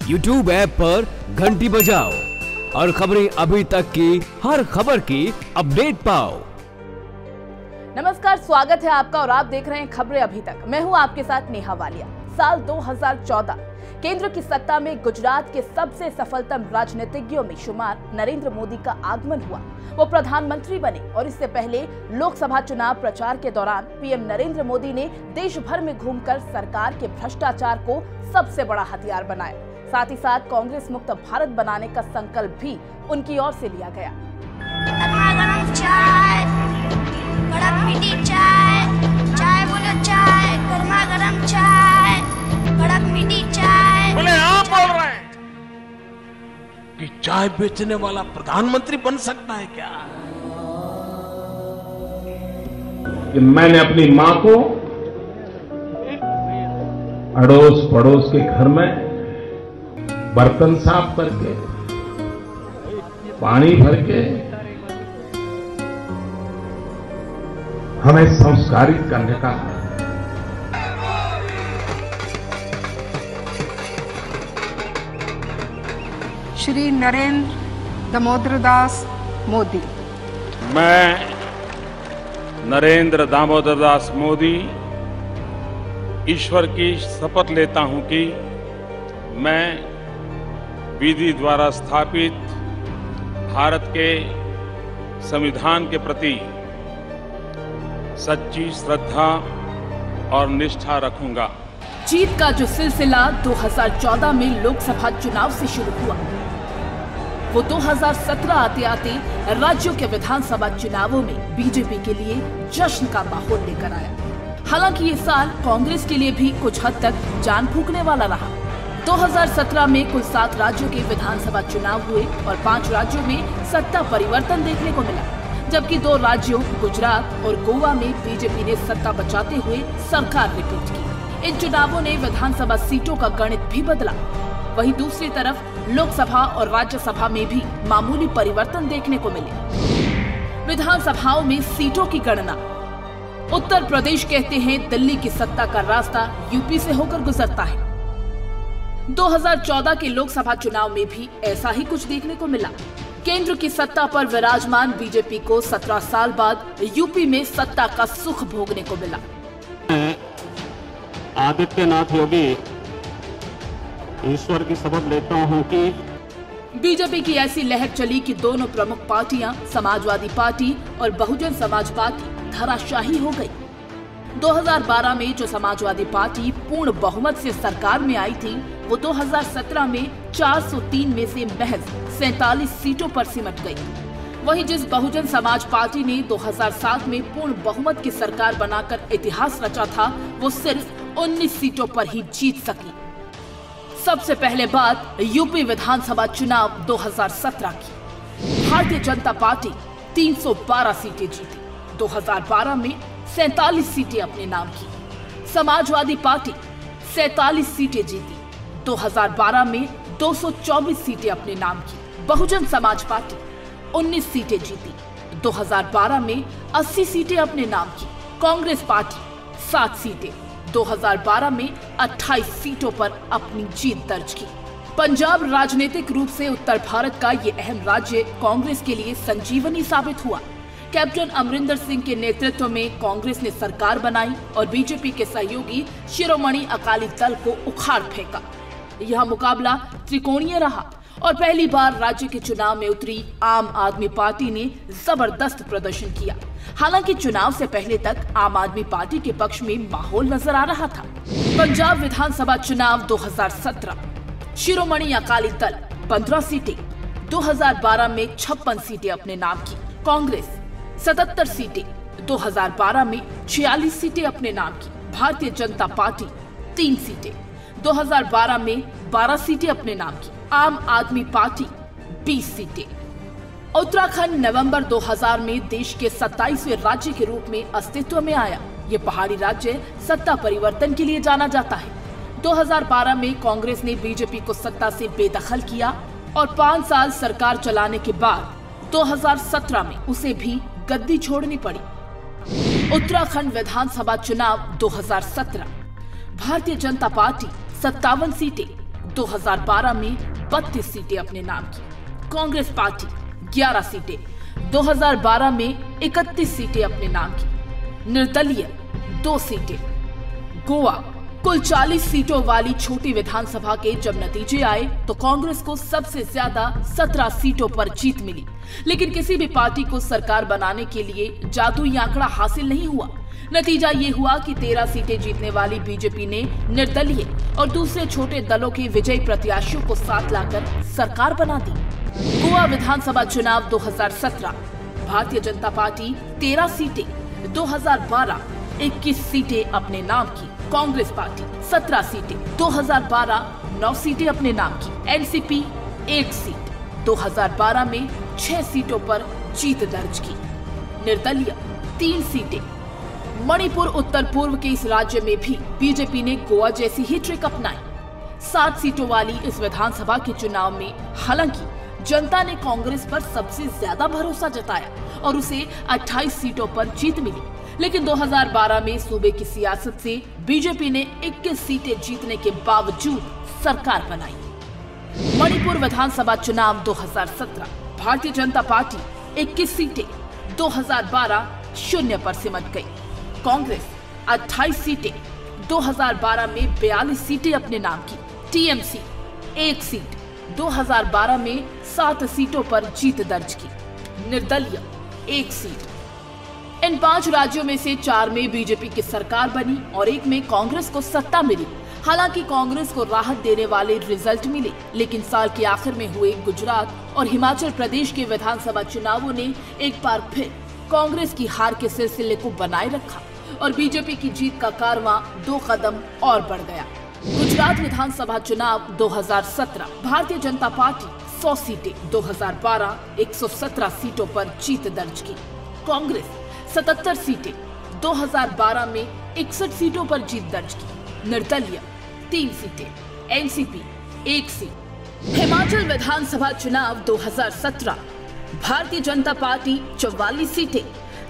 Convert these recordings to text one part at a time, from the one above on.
YouTube app पर घंटी बजाओ और खबरें अभी तक की हर खबर की अपडेट पाओ। नमस्कार, स्वागत है आपका और आप देख रहे हैं खबरें अभी तक। मैं हूं आपके साथ नेहा वालिया। साल 2014 केंद्र की सत्ता में गुजरात के सबसे सफलतम राजनीतिज्ञों में शुमार नरेंद्र मोदी का आगमन हुआ। वो प्रधानमंत्री बने और इससे पहले लोकसभा चुनाव प्रचार के दौरान पीएम नरेंद्र मोदी ने देश भर में घूमकर सरकार के भ्रष्टाचार को सबसे बड़ा हथियार बनाया। साथ ही साथ कांग्रेस मुक्त भारत बनाने का संकल्प भी उनकी ओर से लिया गया। गरम चाय, कड़क मीठी चाय, चाय बोलो चाय, गर्मा गरम चाय, कड़क मीठी चाय। बोले आप बोल रहे हैं कि चाय बेचने वाला प्रधानमंत्री बन सकता है क्या? कि मैंने अपनी मां को अड़ोस पड़ोस के घर में बर्तन साफ करके, पानी भर के हमें संस्कारित करने का श्री नरेंद्र दामोदर दास मोदी। मैं नरेंद्र दामोदर दास मोदी ईश्वर की शपथ लेता हूं कि मैं विधि द्वारा स्थापित भारत के संविधान के प्रति सच्ची श्रद्धा और निष्ठा रखूंगा। जीत का जो सिलसिला 2014 में लोकसभा चुनाव से शुरू हुआ, वो 2017 आते आते राज्यों के विधानसभा चुनावों में बीजेपी के लिए जश्न का माहौल लेकर आया। हालांकि ये साल कांग्रेस के लिए भी कुछ हद तक जान फूंकने वाला रहा। 2017 में कुल 7 राज्यों के विधानसभा चुनाव हुए और 5 राज्यों में सत्ता परिवर्तन देखने को मिला, जबकि 2 राज्यों गुजरात और गोवा में बीजेपी ने सत्ता बचाते हुए सरकार रिपीट की। इन चुनावों ने विधानसभा सीटों का गणित भी बदला। वहीं दूसरी तरफ लोकसभा और राज्यसभा में भी मामूली परिवर्तन देखने को मिले। विधानसभाओं में सीटों की गणना, उत्तर प्रदेश कहते हैं दिल्ली की सत्ता का रास्ता यूपी से होकर गुजरता है। 2014 के लोकसभा चुनाव में भी ऐसा ही कुछ देखने को मिला। केंद्र की सत्ता पर विराजमान बीजेपी को 17 साल बाद यूपी में सत्ता का सुख भोगने को मिला। आदित्यनाथ योगी ईश्वर की शपथ लेता हूं कि बीजेपी की ऐसी लहर चली कि दोनों प्रमुख पार्टियां समाजवादी पार्टी और बहुजन समाज पार्टी धराशाही हो गई। 2012 में जो समाजवादी पार्टी पूर्ण बहुमत से सरकार में आई थी, वो 2017 में 403 में से महज 47 सीटों पर सिमट गई। वहीं जिस बहुजन समाज पार्टी ने 2007 में पूर्ण बहुमत की सरकार बनाकर इतिहास रचा था, वो सिर्फ 19 सीटों पर ही जीत सकी। सबसे पहले बात यूपी विधानसभा चुनाव 2017 की। भारतीय जनता पार्टी 312 सीटें जीती, 2012 में 47 सीटें अपने नाम की। समाजवादी पार्टी 47 सीटें जीती, 2012 में 224 सीटें अपने नाम की। बहुजन समाज पार्टी 19 सीटें जीती, 2012 में 80 सीटें अपने नाम की। कांग्रेस पार्टी 7 सीटें, 2012 में 28 सीटों पर अपनी जीत दर्ज की। पंजाब राजनीतिक रूप से उत्तर भारत का ये अहम राज्य कांग्रेस के लिए संजीवनी साबित हुआ। कैप्टन अमरिंदर सिंह के नेतृत्व में कांग्रेस ने सरकार बनाई और बीजेपी के सहयोगी शिरोमणि अकाली दल को उखाड़ फेंका। यह मुकाबला त्रिकोणीय रहा और पहली बार राज्य के चुनाव में उतरी आम आदमी पार्टी ने जबरदस्त प्रदर्शन किया। हालांकि चुनाव से पहले तक आम आदमी पार्टी के पक्ष में माहौल नजर आ रहा था। पंजाब विधानसभा चुनाव 2017, शिरोमणि अकाली दल 15 सीटें, 2012 में 56 सीटें अपने नाम की। कांग्रेस 77 सीटें, 2012 में 46 सीटें अपने नाम की। भारतीय जनता पार्टी 3 सीटें, 2012 में 12 सीटें अपने नाम की। आम आदमी पार्टी 20 सीटें। उत्तराखंड नवंबर 2000 में देश के 27वें राज्य के रूप में अस्तित्व में आया। ये पहाड़ी राज्य सत्ता परिवर्तन के लिए जाना जाता है। 2012 में कांग्रेस ने बीजेपी को सत्ता से बेदखल किया और 5 साल सरकार चलाने के बाद 2017 में उसे भी गद्दी छोड़नी पड़ी। उत्तराखंड विधानसभा चुनाव 2017, भारतीय जनता पार्टी 57 सीटें, 2012 में 32 सीटें अपने नाम की। कांग्रेस पार्टी 11 सीटें, 2012 में 31 सीटें अपने नाम की। निर्दलीय 2 सीटें। गोवा कुल 40 सीटों वाली छोटी विधानसभा के जब नतीजे आए तो कांग्रेस को सबसे ज्यादा 17 सीटों पर जीत मिली। लेकिन किसी भी पार्टी को सरकार बनाने के लिए जादुई आंकड़ा हासिल नहीं हुआ। नतीजा ये हुआ कि 13 सीटें जीतने वाली बीजेपी ने निर्दलीय और दूसरे छोटे दलों के विजयी प्रत्याशियों को साथ लाकर सरकार बना दी। गोवा विधानसभा चुनाव 2017, भारतीय जनता पार्टी 13 सीटें, 2012 21 सीटें अपने नाम की। कांग्रेस पार्टी 17 सीटें, 2012 9 सीटें अपने नाम की। एनसीपी 1 सीट, 2012 में 6 सीटों पर जीत दर्ज की। निर्दलीय 3 सीटें। मणिपुर उत्तर पूर्व के इस राज्य में भी बीजेपी ने गोवा जैसी ही ट्रिक अपनाई। 7 सीटों वाली इस विधानसभा के चुनाव में हालांकि जनता ने कांग्रेस पर सबसे ज्यादा भरोसा जताया और उसे 28 सीटों पर जीत मिली। लेकिन 2012 में सूबे की सियासत से बीजेपी ने 21 सीटें जीतने के बावजूद सरकार बनाई। मणिपुर विधानसभा चुनाव 2017, भारतीय जनता पार्टी 21 सीटें, 2012 शून्य पर सिमट गई। कांग्रेस 28 सीटें, 2012 में 42 सीटें अपने नाम की। टीएमसी 1 सीट, 2012 में 7 सीटों पर जीत दर्ज की। निर्दलीय 1 सीट। इन 5 राज्यों में से 4 में बीजेपी की सरकार बनी और 1 में कांग्रेस को सत्ता मिली। हालांकि कांग्रेस को राहत देने वाले रिजल्ट मिले, लेकिन साल के आखिर में हुए गुजरात और हिमाचल प्रदेश के विधानसभा चुनावों ने एक बार फिर कांग्रेस की हार के सिलसिले को बनाए रखा और बीजेपी की जीत का कारवां 2 कदम और बढ़ गया। गुजरात विधानसभा चुनाव 2017, भारतीय जनता पार्टी 100 सीटें, 2012 117 सीटों पर जीत दर्ज की। कांग्रेस 77 सीटें, 2012 में 61 सीटों पर जीत दर्ज की। निर्दलीय 3 सीटें, एनसीपी 1 सीट। हिमाचल विधानसभा चुनाव 2017, भारतीय जनता पार्टी 44 सीटें,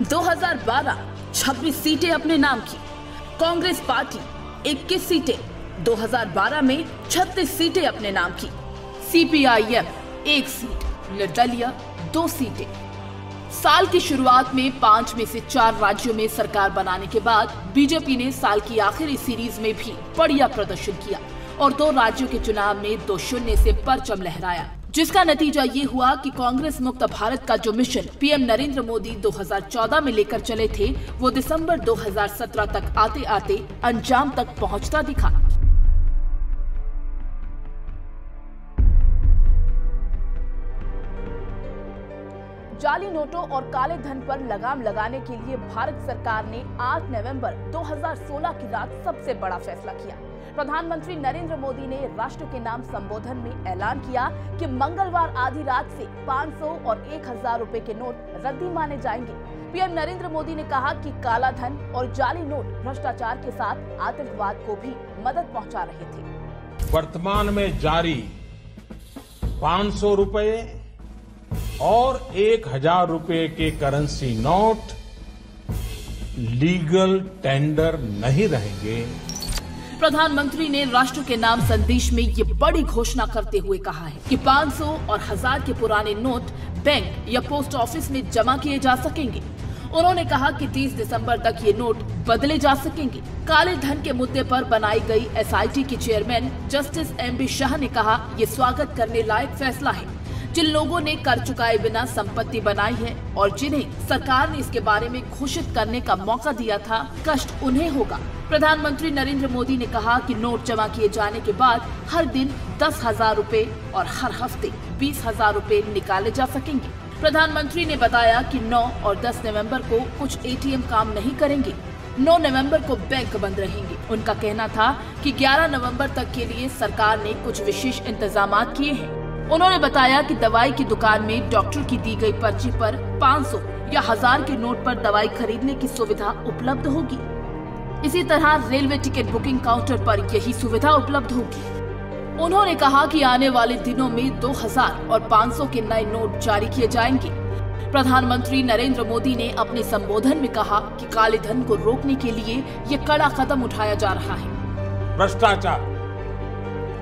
2012 26 सीटें अपने नाम की। कांग्रेस पार्टी 21 सीटें, 2012 में 36 सीटें अपने नाम की। सीपीआईएम 1 सीट, निर्दलीय 2 सीटें। साल की शुरुआत में 5 में से 4 राज्यों में सरकार बनाने के बाद बीजेपी ने साल की आखिरी सीरीज में भी बढ़िया प्रदर्शन किया और 2 राज्यों के चुनाव में 2-0 से परचम लहराया, जिसका नतीजा ये हुआ कि कांग्रेस मुक्त भारत का जो मिशन पीएम नरेंद्र मोदी 2014 में लेकर चले थे, वो दिसंबर 2017 तक आते आते अंजाम तक पहुंचता दिखा। जाली नोटों और काले धन पर लगाम लगाने के लिए भारत सरकार ने 8 नवंबर 2016 की रात सबसे बड़ा फैसला किया। प्रधानमंत्री नरेंद्र मोदी ने राष्ट्र के नाम संबोधन में ऐलान किया कि मंगलवार आधी रात से 500 और 1000 रुपए के नोट रद्दी माने जाएंगे। पीएम नरेंद्र मोदी ने कहा कि काला धन और जाली नोट भ्रष्टाचार के साथ आतंकवाद को भी मदद पहुंचा रहे थे। वर्तमान में जारी 500 रुपए और 1000 रुपए के करेंसी नोट लीगल टेंडर नहीं रहेंगे। प्रधानमंत्री ने राष्ट्र के नाम संदेश में ये बड़ी घोषणा करते हुए कहा है कि 500 और 1000 के पुराने नोट बैंक या पोस्ट ऑफिस में जमा किए जा सकेंगे। उन्होंने कहा कि 30 दिसंबर तक ये नोट बदले जा सकेंगे। काले धन के मुद्दे पर बनाई गई एसआईटी के चेयरमैन जस्टिस एमबी शाह ने कहा, ये स्वागत करने लायक फैसला है। जिन लोगों ने कर चुकाए बिना संपत्ति बनाई है और जिन्हें सरकार ने इसके बारे में घोषित करने का मौका दिया था, कष्ट उन्हें होगा। प्रधानमंत्री नरेंद्र मोदी ने कहा कि नोट जमा किए जाने के बाद हर दिन 10,000 रुपए और हर हफ्ते 20,000 रुपए निकाले जा सकेंगे। प्रधानमंत्री ने बताया कि 9 और 10 नवंबर को कुछ एटीएम काम नहीं करेंगे। 9 नवंबर को बैंक बंद रहेंगे। उनका कहना था कि 11 नवंबर तक के लिए सरकार ने कुछ विशेष इंतजाम किए हैं। उन्होंने बताया कि दवाई की दुकान में डॉक्टर की दी गई पर्ची पर 500 या 1000 के नोट पर दवाई खरीदने की सुविधा उपलब्ध होगी। इसी तरह रेलवे टिकट बुकिंग काउंटर पर यही सुविधा उपलब्ध होगी। उन्होंने कहा कि आने वाले दिनों में 2000 और 500 के नए नोट जारी किए जाएंगे। प्रधानमंत्री नरेंद्र मोदी ने अपने संबोधन में कहा कि काले धन को रोकने के लिए ये कड़ा कदम उठाया जा रहा है। भ्रष्टाचार,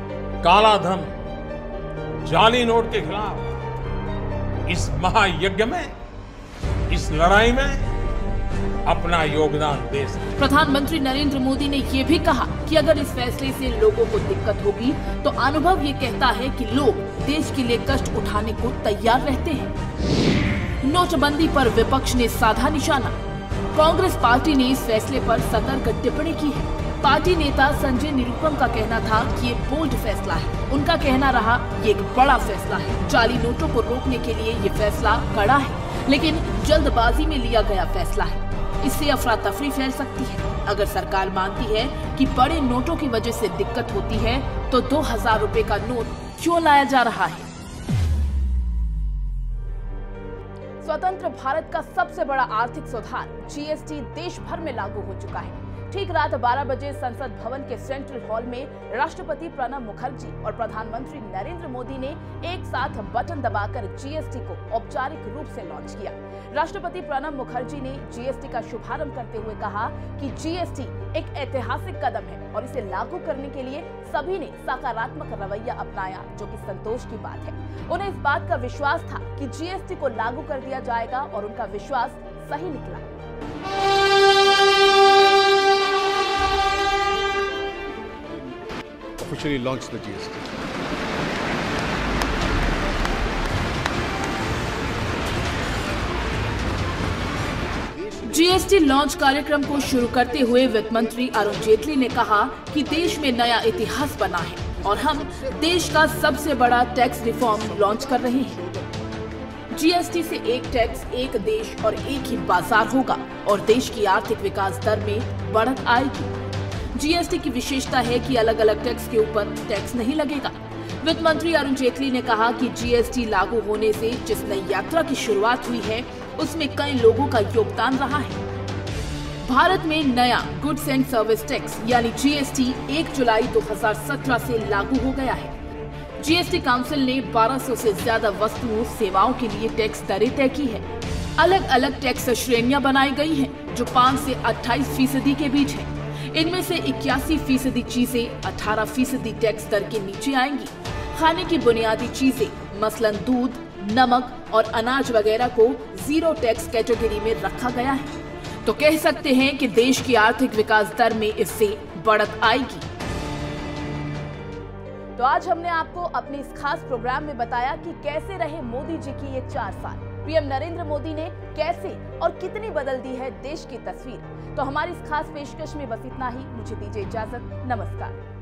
काला धन, जाली नोट के खिलाफ इस महायज्ञ में, इस लड़ाई में अपना योगदान दे सकते। प्रधानमंत्री नरेंद्र मोदी ने ये भी कहा कि अगर इस फैसले से लोगों को दिक्कत होगी तो अनुभव ये कहता है कि लोग देश के लिए कष्ट उठाने को तैयार रहते हैं। नोटबंदी पर विपक्ष ने साधा निशाना। कांग्रेस पार्टी ने इस फैसले पर सतर्क टिप्पणी की है। पार्टी नेता संजय निरुपम का कहना था कि ये बोल्ड फैसला है। उनका कहना रहा ये एक बड़ा फैसला है। जाली नोटों को रोकने के लिए ये फैसला कड़ा है, लेकिन जल्दबाजी में लिया गया फैसला है। इससे अफरा तफरी फैल सकती है। अगर सरकार मानती है कि बड़े नोटों की वजह से दिक्कत होती है तो 2000 रुपए का नोट क्यों लाया जा रहा है? स्वतंत्र भारत का सबसे बड़ा आर्थिक सुधार जीएसटी देश भर में लागू हो चुका है। ठीक रात 12 बजे संसद भवन के सेंट्रल हॉल में राष्ट्रपति प्रणब मुखर्जी और प्रधानमंत्री नरेंद्र मोदी ने एक साथ बटन दबाकर जीएसटी को औपचारिक रूप से लॉन्च किया। राष्ट्रपति प्रणब मुखर्जी ने जीएसटी का शुभारंभ करते हुए कहा कि जीएसटी एक ऐतिहासिक कदम है और इसे लागू करने के लिए सभी ने सकारात्मक रवैया अपनाया, जो कि संतोष की बात है। उन्हें इस बात का विश्वास था कि जीएसटी को लागू कर दिया जाएगा और उनका विश्वास सही निकला। Officially launched the GST. GST launch कार्यक्रम को शुरू करते हुए वित्त मंत्री अरुण जेटली ने कहा कि देश में नया इतिहास बना है और हम देश का सबसे बड़ा टैक्स रिफॉर्म लॉन्च कर रहे हैं। जीएसटी से एक टैक्स, एक देश और एक ही बाजार होगा और देश की आर्थिक विकास दर में बढ़त आएगी। जीएसटी की विशेषता है कि अलग अलग टैक्स के ऊपर टैक्स नहीं लगेगा। वित्त मंत्री अरुण जेटली ने कहा कि जीएसटी लागू होने से जिस नई यात्रा की शुरुआत हुई है उसमें कई लोगों का योगदान रहा है। भारत में नया गुड्स एंड सर्विस टैक्स यानी जीएसटी 1 जुलाई 2017 से लागू हो गया है। जीएसटी काउंसिल ने 1200 से ज्यादा वस्तुओं सेवाओं के लिए टैक्स दरें तय की है। अलग अलग टैक्स श्रेणियां बनाई गई हैं जो 5 से 28% के बीच है। इनमें से 81% चीजें 18% टैक्स दर के नीचे आएंगी। खाने की बुनियादी चीजें मसलन दूध, नमक और अनाज वगैरह को जीरो टैक्स कैटेगरी में रखा गया है। तो कह सकते हैं कि देश की आर्थिक विकास दर में इससे बढ़त आएगी। तो आज हमने आपको अपने इस खास प्रोग्राम में बताया कि कैसे रहे मोदी जी की ये 4 साल। पीएम नरेंद्र मोदी ने कैसे और कितनी बदल दी है देश की तस्वीर। तो हमारी इस खास पेशकश में बस इतना ही। मुझे दीजिए इजाजत। नमस्कार।